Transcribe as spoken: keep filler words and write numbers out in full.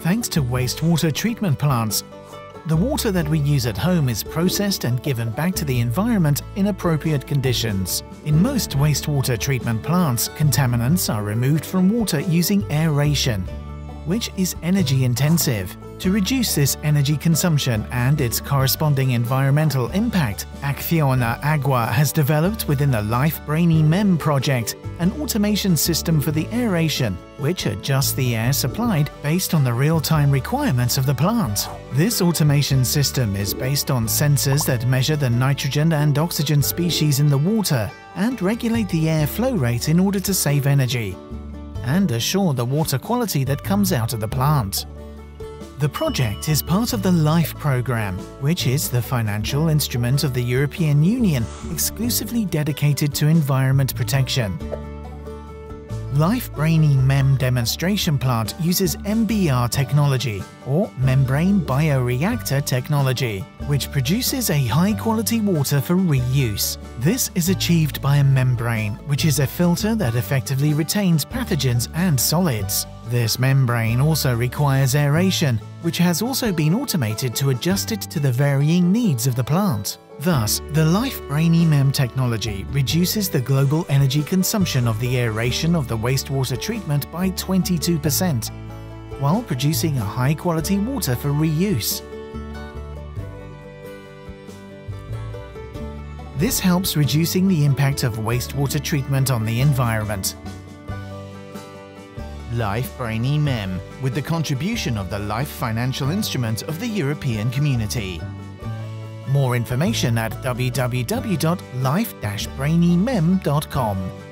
Thanks to wastewater treatment plants, the water that we use at home is processed and given back to the environment in appropriate conditions. In most wastewater treatment plants, contaminants are removed from water using aeration, which is energy intensive. To reduce this energy consumption and its corresponding environmental impact, ACCIONA Agua has developed within the LIFE-BRAINYMEM project an automation system for the aeration, which adjusts the air supplied based on the real-time requirements of the plant. This automation system is based on sensors that measure the nitrogen and oxygen species in the water and regulate the air flow rate in order to save energy and assure the water quality that comes out of the plant. The project is part of the LIFE program, which is the financial instrument of the European Union exclusively dedicated to environment protection. LIFE-BRAINYMEM demonstration plant uses M B R technology, or membrane bioreactor technology, which produces a high-quality water for reuse. This is achieved by a membrane, which is a filter that effectively retains pathogens and solids. This membrane also requires aeration, which has also been automated to adjust it to the varying needs of the plant. Thus, the LIFE-BRAINYMEM technology reduces the global energy consumption of the aeration of the wastewater treatment by twenty-two percent, while producing a high-quality water for reuse. This helps reducing the impact of wastewater treatment on the environment. LIFE-BRAINYMEM, with the contribution of the LIFE financial instrument of the European Community. More information at w w w dot life dash brainy mem dot com.